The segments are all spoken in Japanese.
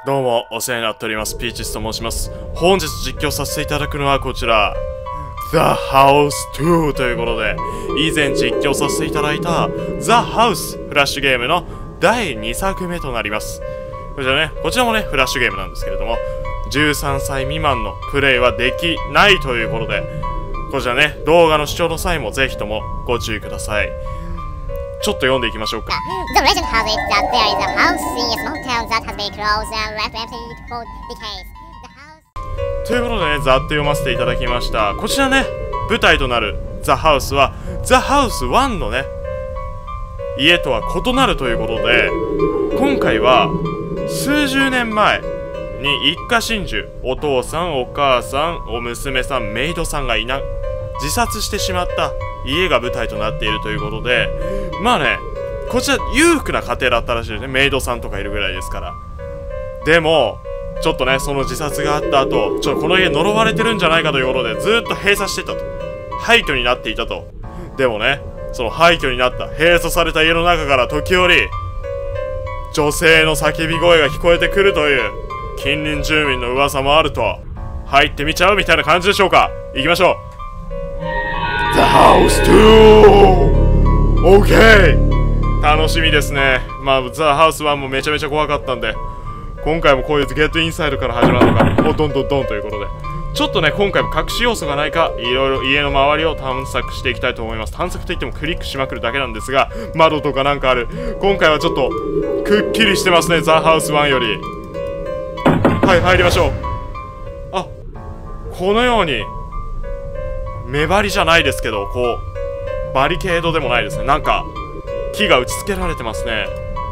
どうも、お世話になっております。ピーチスと申します。本日実況させていただくのはこちら、The House 2ということで、以前実況させていただいた The House フラッシュゲームの第2作目となります。こちらもね、フラッシュゲームなんですけれども、13歳未満のプレイはできないということで、こちらね、動画の視聴の際もぜひともご注意ください。ちょっと読んでいきましょうか。 The legend has it that there is a house in a small town that has been closed and left empty for decades. The house... ということでね、ざっと読ませていただきました。こちらね、舞台となる The House は The House 1のね、家とは異なるということで、今回は数十年前に一家心中、お父さん、お母さん、お娘さん、メイドさんが自殺してしまった家が舞台となっているということで、まあね、こちら裕福な家庭だったらしいですね。メイドさんとかいるぐらいですから。でもちょっとね、その自殺があった後、この家呪われてるんじゃないかということでずっと閉鎖してたと、廃墟になっていたと。でもね、その廃墟になった閉鎖された家の中から時折女性の叫び声が聞こえてくるという近隣住民の噂もあると、入ってみちゃうみたいな感じでしょうか。行きましょう。 The House 2 OK、 楽しみですね。まあ The House 1もめちゃめちゃ怖かったんで、今回もこういうゲットインサイドから始まるのか、どんどんどんということで、ちょっとね、今回も隠し要素がないか、いろいろ家の周りを探索していきたいと思います。探索といってもクリックしまくるだけなんですが、窓とかなんかある。今回はちょっとくっきりしてますね、The House 1より。はい、入りましょう。あ、このように目張りじゃないですけど、こうバリケードでもないですね。なんか木が打ち付けられてますね。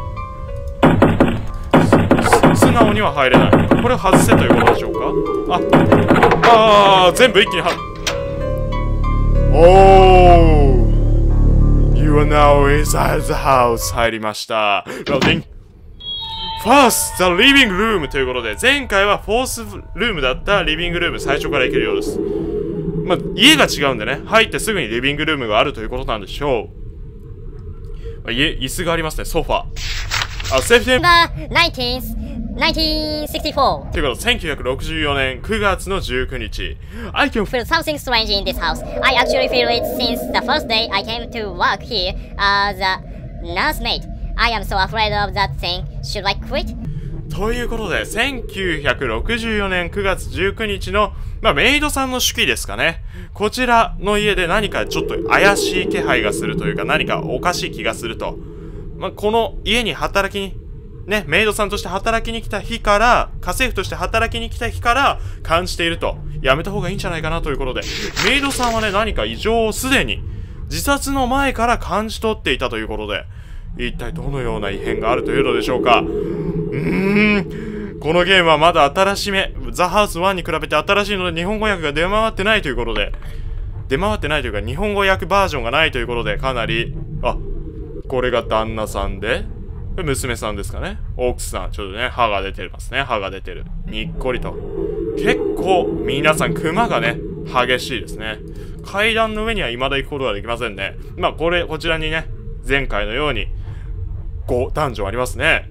素直には入れない。これを外せということでしょうか。全部一気にYou are now inside the house. 入りました。Loading First, the living room ということで、前回はフォースルームだったリビングルーム、最初から行けるようです。まあ、家が違うんでね、入ってすぐにリビングルームがあるということなんでしょう。椅子がありますね、ソファ。セーフティー 1964. ということで、1964年9月の19日。I can feel something strange in this house. I actually feel it since the first day I came to work here as a nursemaid. I am so afraid of that thing. Should I quit? ということで、1964年9月19日の、メイドさんの手記ですかね。こちらの家で何かちょっと怪しい気配がするというか、何かおかしい気がすると。この家にメイドさんとして働きに来た日から、家政婦として働きに来た日から感じていると。やめた方がいいんじゃないかなということで、メイドさんはね、何か異常をすでに自殺の前から感じ取っていたということで、一体どのような異変があるというのでしょうか。このゲームはまだ新しめ。The House 1に比べて新しいので日本語訳が出回ってないということで、日本語訳バージョンがないということで、かなり、これが旦那さんで、娘さんですかね。奥さん、ちょっとね、歯が出てますね。歯が出てる。にっこりと。結構、皆さん、クマがね、激しいですね。階段の上には未だ行くことができませんね。こちらにね、前回のように、ダンジョンありますね。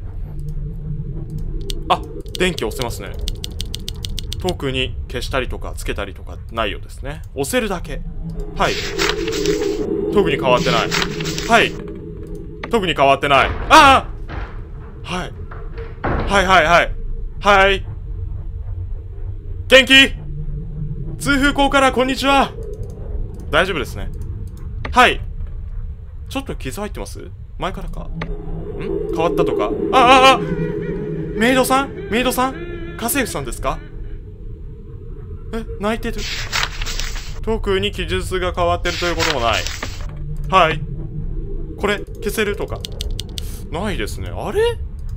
電気押せますね。特に消したりとかつけたりとかないようですね。押せるだけ。はい。特に変わってない。はい。特に変わってない。はい。はい。元気？通風口からこんにちは。大丈夫ですね。はい。ちょっと傷入ってます？前からか？変わったとか？メイドさん？家政婦さんですか？泣いてる。特に記述が変わってるということもない。はい。これ、消せるとかないですね。あれ？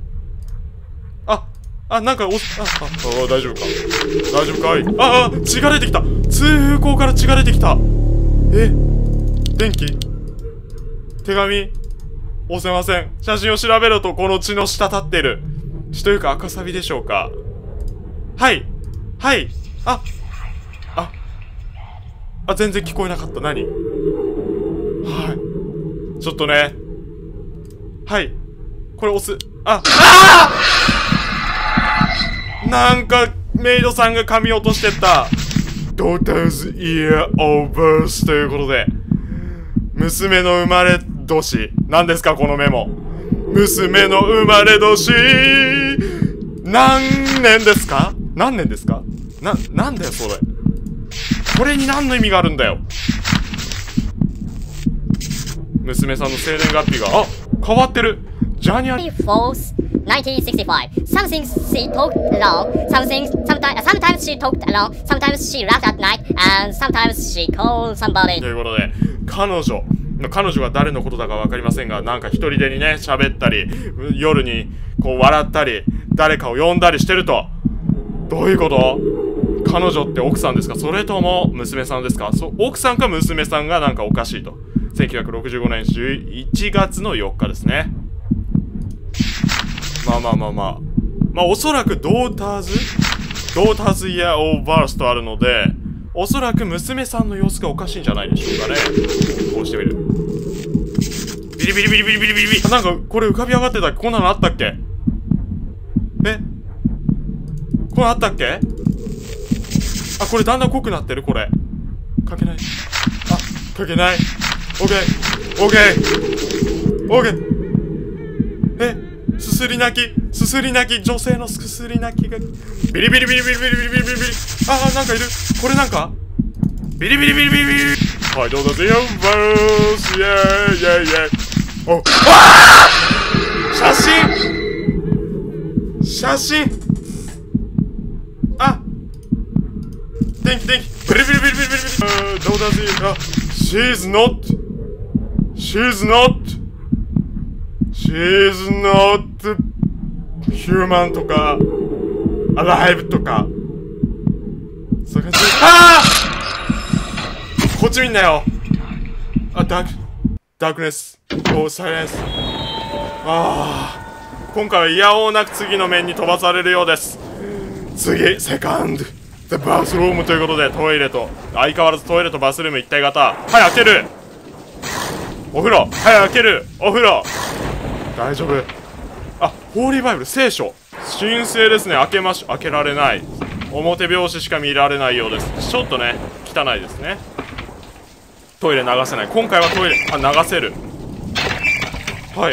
なんか大丈夫か？大丈夫かい？血が出てきた。通風口から血が出てきた。電気？手紙？押せません。写真を調べろと、この血の滴ってる。血というか赤サビでしょうか。はい。全然聞こえなかった。何？ちょっとね。はい。これ押す。 なんかメイドさんが髪落としてった。Daughter's year of birth ということで、娘の生まれ年。何ですかこのメモ。娘の生まれ年何年ですか？何年ですか？なんだよそれ。これに何の意味があるんだよ。娘さんの生年月日が、あ、変わってる。ジャニアリー 4th, 1965. Something she talked alone, sometimes she talked alone, sometimes she laughed at night, and sometimes she called somebody. ということで、彼女が誰のことだか分かりませんが、なんか一人でにね、喋ったり、夜にこう笑ったり、誰かを呼んだりしてると。どういうこと？彼女って奥さんですか？それとも娘さんですか？奥さんか娘さんがなんかおかしいと。1965年11月の4日ですね。まあおそらくドーターズイヤーオーバースとあるので、おそらく娘さんの様子がおかしいんじゃないでしょうかね。こうしてみる。ビリビリビリビリビリビリ。なんかこれ浮かび上がってたっけ？こんなのあったっけ？これあったっけ？あ、これだんだん濃くなってるこれ。かけない。あ、かけない。オッケー。オッケー。オッケー。すすり泣き。女性のすすり泣きが。ビリビリビリビリビリビリビリビリ。あー、なんかいる。これなんかビリビリビリビリビリ。はい、どうぞ、ゼヨンバース。イェーイイェイイェイ。お、あー！写真あ、電気ビリビリビリビリビリビリ。どうだぜ。あ、she's not human とか alive とかそういう感じ。こっち見んなよ。あ、ダークネス。お、サイレンス。今回は嫌おうなく次の面に飛ばされるようです。次、セカンドThe bathroom ということで、トイレと相変わらずトイレとバスルーム一体型。はい、開ける。お風呂。はい、開ける。お風呂。大丈夫。あ、ホーリーバイブル、聖書。神聖ですね。開けられない。表拍子しか見られないようです。ちょっとね、汚いですね。トイレ流せない。今回はトイレ、流せる。はい。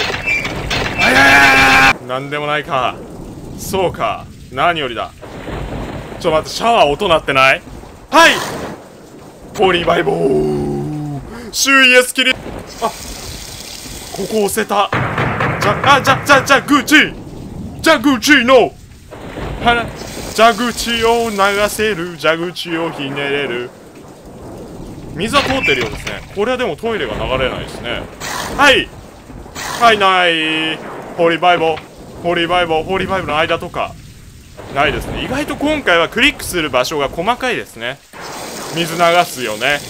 なんでもないか。そうか。何よりだ。ちょっと待って、シャワー音鳴ってない？はい！ホーリーバイブル。周囲へスキリ。あ、ここ押せた。じゃグチの蛇口を流せる。蛇口をひねれる。水は通ってるようですね。これはでもトイレが流れないですね。はい。はい、ない。ホーリーバイブの間とかないですね。意外と今回はクリックする場所が細かいですね。水流すよね。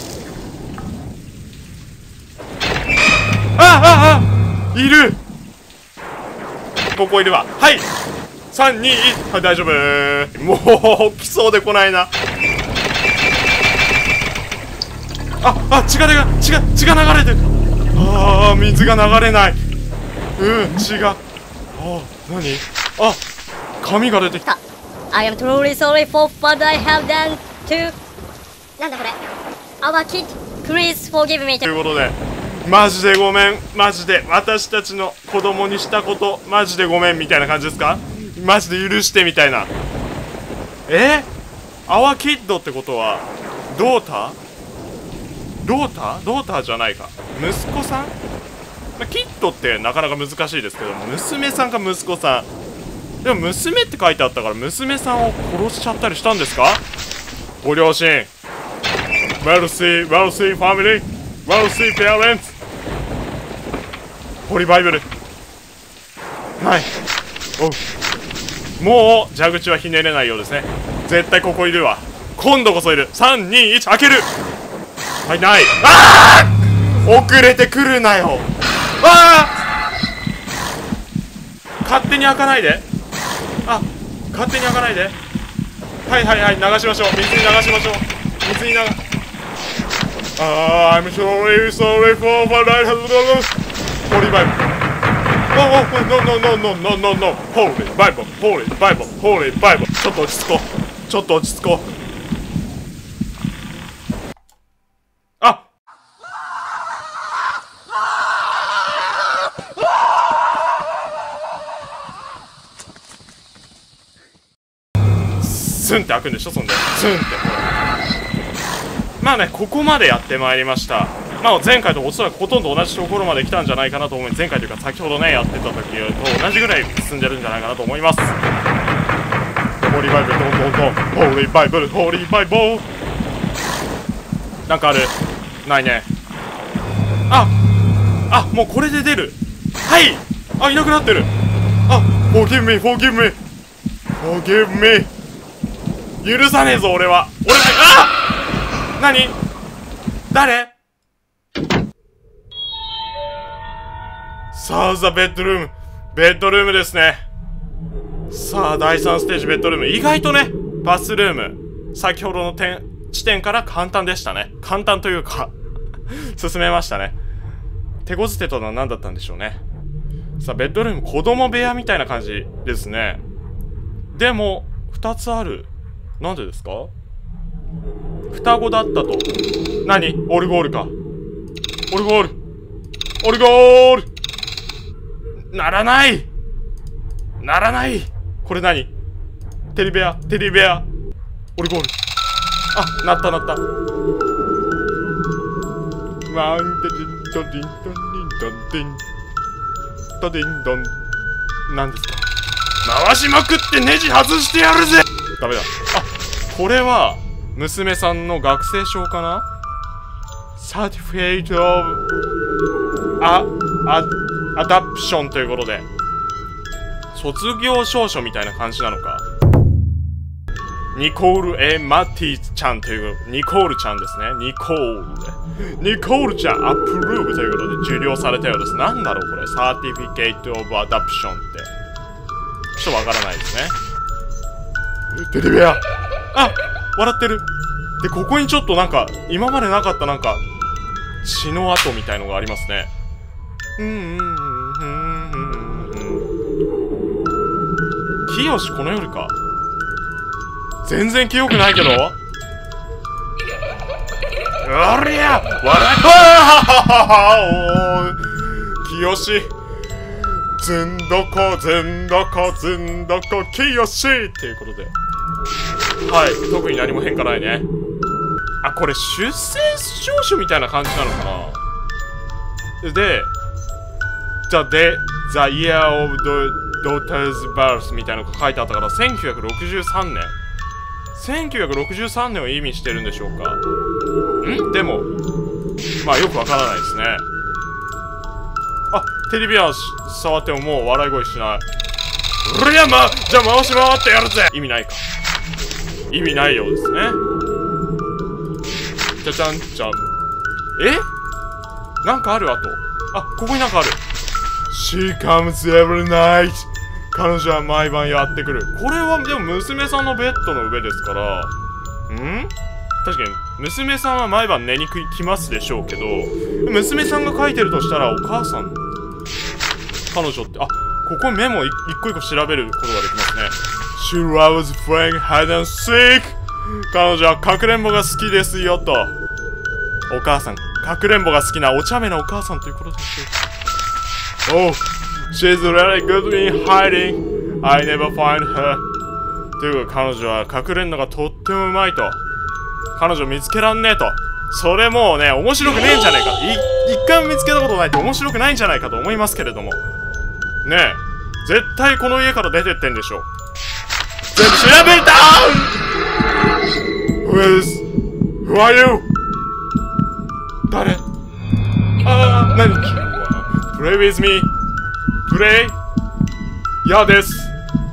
いる。ここいるわ。はい、3、2、1。はい、大丈夫。もう来そうで来ないな。血が流れてる。水が流れない。血が。何？髪が出てきた。 I am truly sorry for what I have done to なんだこれ Our kid, please forgive me ということで、マジでごめん。マジで私たちの子供にしたことマジでごめんみたいな感じですか？マジで許してみたいな。Our kid ってことはドーターじゃないか。息子さん？キッドってなかなか難しいですけど、娘さんか息子さん。でも娘って書いてあったから娘さんを殺しちゃったりしたんですか？ご両親。wealthy family, wealthy parents。ホリバイブル。ない。もう蛇口はひねれないようですね。絶対ここいるわ。今度こそいる。3、2、1、開ける。はい、ない。遅れてくるなよ。勝手に開かないで。勝手に開かないで。はい、流しましょう。水に流しましょう。I'm sorry for what I have done. ホリバイブ。 No. Holy Bible, Holy Bible, Holy Bible. ちょっと落ち着こう。ちょっと落ち着こう。あ、スンって開くんでしょ、そんで。スンって。まあね、ここまでやってまいりました。まあ前回とおそらくほとんど同じところまで来たんじゃないかなと思います。前回というか先ほどね、やってた時と同じぐらい進んでるんじゃないかなと思います。ホーリーバイブル、ホーリーバイブル、ホーリーバイブル。なんかある？ないね。あ、もうこれで出る。はい。あ、いなくなってる。あ、forgive me。許さねえぞ、俺は。何？誰？さあ、ベッドルームですね。さあ、第3ステージベッドルーム。意外とね、バスルーム。先ほどの地点から簡単でしたね。簡単というか、進めましたね。手こずってたのは何だったんでしょうね。さあ、ベッドルーム、子供部屋みたいな感じですね。でも、2つある。なんでですか？双子だったと。何？オルゴールか。オルゴールならないこれ何？テディベアオルゴール。あ、なった。ワンディンドディンドディンドディンドディンドン。何ですか？回しまくってネジ外してやるぜ。ダメだ。あ、これは娘さんの学生証かな？サーティフィケートオブアダプションということで、卒業証書みたいな感じなのか。ニコール・マティちゃんという、ニコールちゃんですね。ニコールちゃん、アップルーブということで受領されたようです。なんだろうこれ、サーティフィケート・オブ・アダプションって。ちょっとわからないですね。テレビア！あ！笑ってる。で、ここにちょっとなんか、今までなかったなんか、血の跡みたいのがありますね。清しこの夜か。全然記憶ないけど。おりゃ！笑い！清し！ずんどこ、清し！っていうことで。はい、特に何も変化ないね。あ、これ出生証書みたいな感じなのかな。で、The Year of the Daughter's Birth みたいなのが書いてあったから、1963年。1963年を意味してるんでしょうか。でも、まあよくわからないですね。あ、テレビは触ってももう笑い声しない。じゃあ回し回ってやるぜ。意味ないか。意味ないようですね。じゃじゃんじゃん。なんかあるあと。あ、ここになんかある。She comes every night. 彼女は毎晩やってくる。これはでも娘さんのベッドの上ですから。確かに娘さんは毎晩寝に来ますでしょうけど、娘さんが書いてるとしたらお母さん、彼女って、あ、ここメモ一個一個調べることができますね。She loves playing hide and seek. 彼女はかくれんぼが好きですよと。お母さん、かくれんぼが好きなお茶目なお母さんということです。Oh, she's really good in hiding. I never find her. というか彼女はかくれんのがとってもうまいと。彼女見つけらんねえと。それもうね、面白くねえんじゃねえか。一回も見つけたことないと面白くないんじゃないかと思いますけれども。ねえ、絶対この家から出てってんでしょ。全部調べた！Who are you? 誰？何？ Play with me. Play? 嫌です。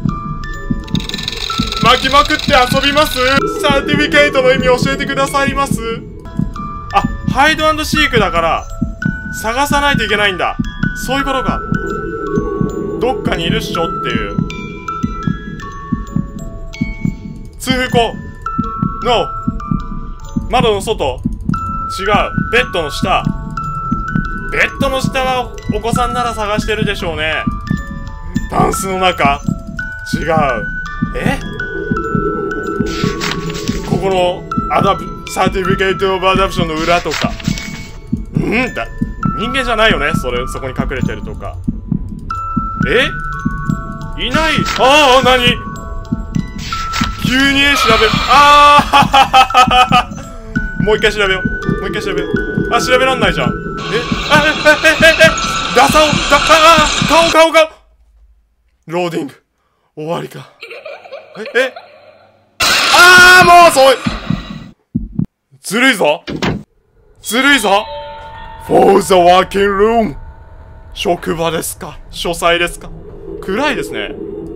巻きまくって遊びます？サーティフィケートの意味教えてくださいます？あ、ハイド&シークだから、探さないといけないんだ。そういうことか。どっかにいるっしょっていう。通風口 !No! 窓の外違う。ベッドの下。ベッドの下はお子さんなら探してるでしょうね。 タンスの中？違う。ここのサーティフィケートオブアダプションの裏とか。人間じゃないよね、そこに隠れてるとか。いない。何？急に調べる。もう一回調べよう。調べらんないじゃん。顔ローディング。終わりか。もうそうずるいぞ For the working room。 職場ですか、書斎ですか。暗いですね。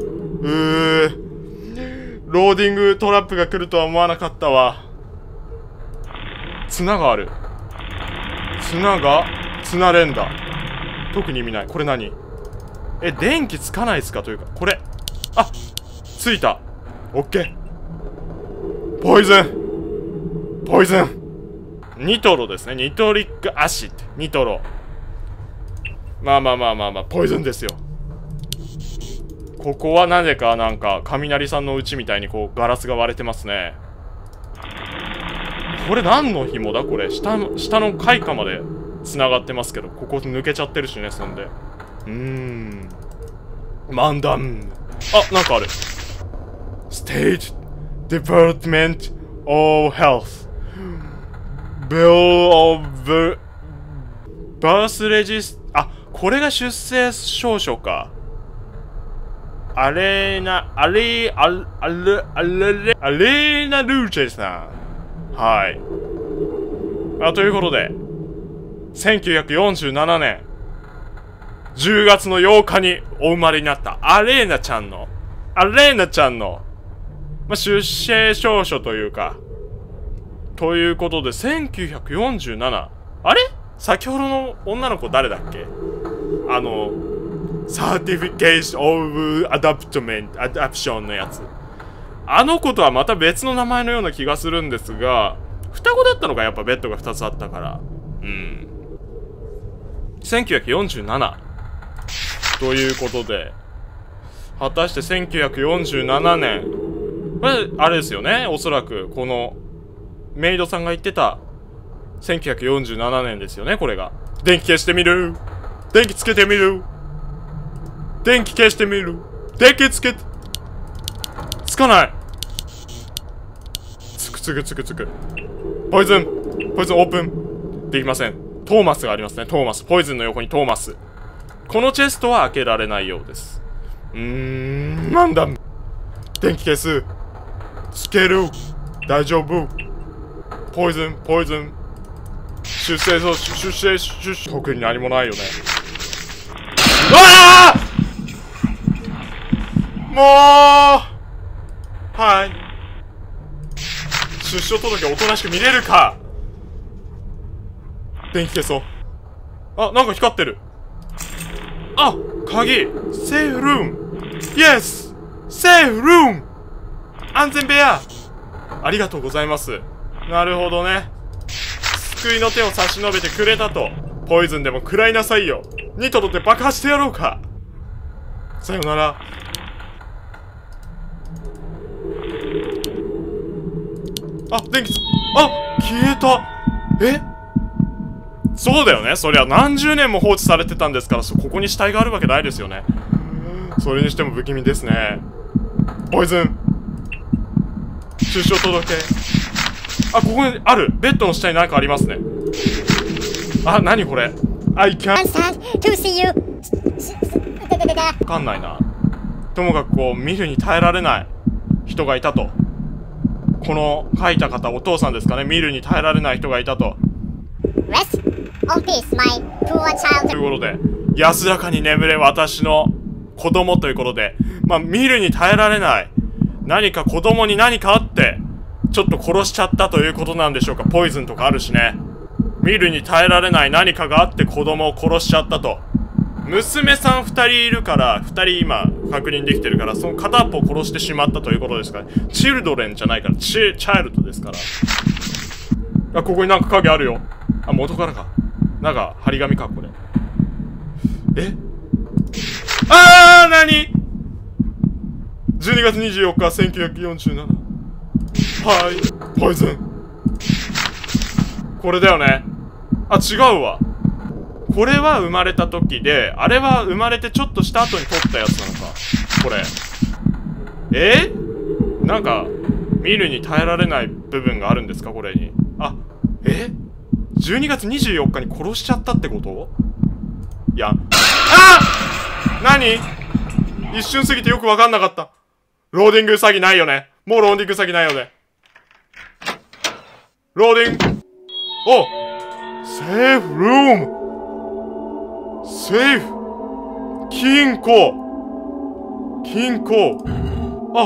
ローディングトラップが来るとは思わなかったわ。綱がある。綱連打。特に意味ない。これ何？電気つかないですかというか、これ。ついた。オッケー。ポイズン。ニトロですね。ニトリックアシッド。ニトロ。まあ、ポイズンですよ。ここはなぜかなんか、雷さんの家みたいにこう、ガラスが割れてますね。これ何の紐だこれ。下の階下まで繋がってますけど、ここ抜けちゃってるしね、そんで。漫談。なんかある。State Department of Health Bill of Birth Regist。これが出生証書か。アレーナ・ルーチェさん。はい。ということで、1947年10月の8日にお生まれになったアレーナちゃんの、出生証書というか、ということで、1947。あれ？先ほどの女の子誰だっけ？Certificate of Adoption のやつ。あの子とはまた別の名前のような気がするんですが、双子だったのか、やっぱベッドが2つあったから。1947。ということで、果たして1947年。これ、あれですよね。おそらく、この、メイドさんが言ってた、1947年ですよね、これが。電気消してみる。電気つけてみる。電気消してみる。電気つけて。つかない。つく。ポイズンオープン。できません。トーマスがありますね。ポイズンの横にトーマス。このチェストは開けられないようです。なんだ。電気消す。つける。大丈夫。ポイズン。出生。特に何もないよね。もうはい。出生届おとなしく見れるか。電気消そう。なんか光ってる。鍵。セーフルーム。イエス。セーフルーム。安全部屋。ありがとうございます。なるほどね。救いの手を差し伸べてくれたと。ポイズンでも食らいなさいよ。ニトロで爆破してやろうか。さよなら。電気消えた。そうだよね。そりゃ何十年も放置されてたんですから、ここに死体があるわけないですよね。それにしても不気味ですね。ポイズン。出生届。ここにある。ベッドの下に何かありますね。何これ。I can't to see you。 わかんないな。ともかくこう、見るに耐えられない人がいたと。この書いた方、お父さんですかね。見るに耐えられない人がいたと。 Rest on peace, my poor child。 ということで、安らかに眠れ私の子供ということで、見るに耐えられない。何か子供に何かあって、ちょっと殺しちゃったということなんでしょうか。ポイズンとかあるしね。見るに耐えられない何かがあって子供を殺しちゃったと。娘さん2人いるから、2人今確認できてるから、その片っぽを殺してしまったということですから、ね、チルドレンじゃないから、チャイルドですから。ここになんか影あるよ。元からか。なんか、張り紙か、これ。な何 ?12 月24日、1947。はい、ポイズン。これだよね。あ、違うわ。これは生まれた時で、あれは生まれてちょっとした後に撮ったやつなのか。これ。なんか、見るに耐えられない部分があるんですかこれに。あ、12月24日に殺しちゃったってこと？いや、何？一瞬過ぎてよくわかんなかった。ローディング詐欺ないよね。もうローディング詐欺ないよね。ローディング。お！セーフルーム！セーフ！金庫！金庫！あ！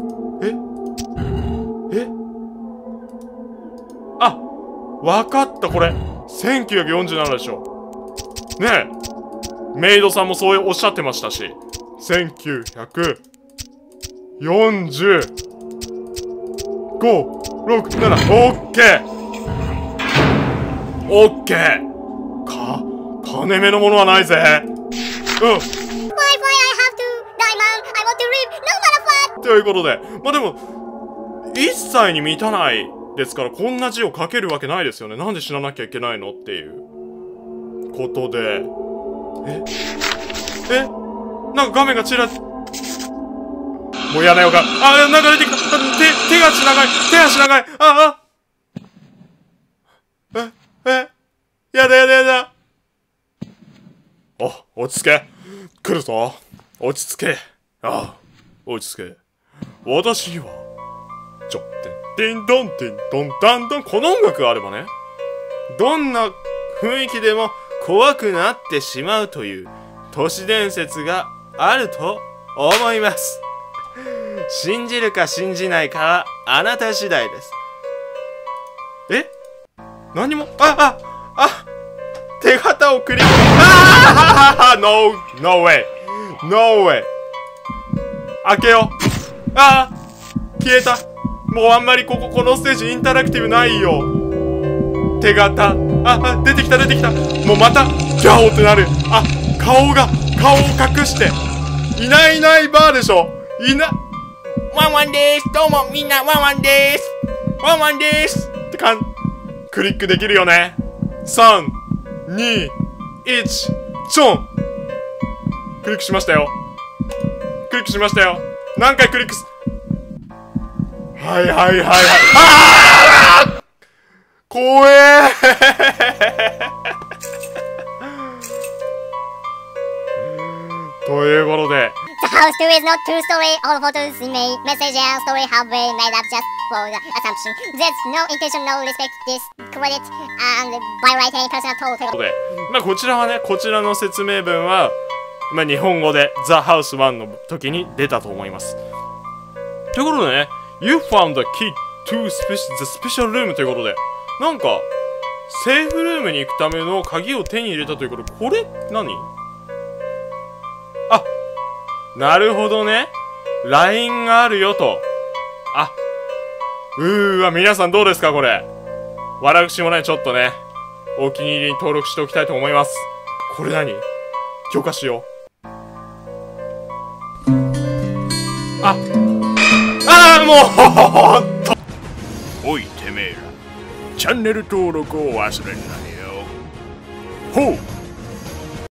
あ！わかった、これ。1947でしょ。ねえ。メイドさんもそうおっしゃってましたし。1945、6、7、オッケーオッケー金目のものはないぜ。 Why I have to die, Mom? I want to live, no matter what! ということで、まあでも、一切に満たないですから、こんな字を書けるわけないですよね。なんで死ななきゃいけないのっていうことで。なんか画面がちらもうやめようか。なんか出てきた。手が長い。手足長い。やだやだやだ。落ち着け。来るぞ。落ち着け。落ち着け。私は、ティンドンティンドンダンドン。この音楽があればね、どんな雰囲気でも怖くなってしまうという都市伝説があると思います。信じるか信じないかはあなた次第です。何も、手形をクリック。No way! No way! 開けよう。消えた。もうあんまりこのステージインタラクティブないよ。手形。出てきた出てきた。もうまた、ギャオってなる。顔を隠して。いないバーでしょ。ワンワンでーす。どうもみんなワンワンでーす。ワンワンでーす。ってクリックできるよね。3、2、1、チョン。クリックしましたよ。何回クリックはい怖えということで、 The house tour is not true story. All photos in my message and story have been made up just for the assumption. There's no intention, no respect, this credit, and by writing personal toll. ということで、こちらはね、こちらの説明文は、日本語で The House 1の時に出たと思います。ということでね、You found the key to the special room ということで、なんか、セーフルームに行くための鍵を手に入れたということで、これ何？なるほどね。LINE があるよと。皆さんどうですかこれ。私もね、ちょっとね、お気に入りに登録しておきたいと思います。これ何？許可しよう。もうほんと。おい、てめえら。チャンネル登録を忘れんなよ。ほう。